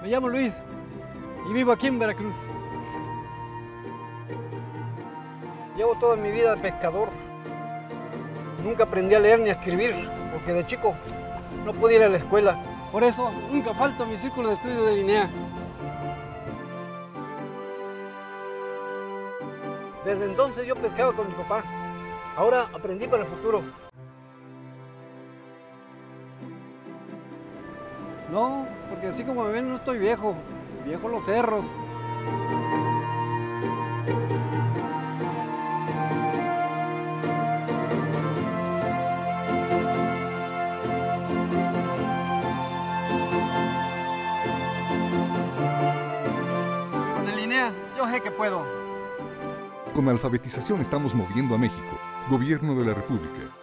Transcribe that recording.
Me llamo Luis y vivo aquí en Veracruz. Llevo toda mi vida de pescador. Nunca aprendí a leer ni a escribir, porque de chico no podía ir a la escuela. Por eso nunca falto a mi círculo de estudio de Linea. Desde entonces yo pescaba con mi papá. Ahora aprendí para el futuro. No, porque así como me ven no estoy viejo. Viejo los cerros. En Linea, yo sé que puedo. Con alfabetización estamos moviendo a México. Gobierno de la República.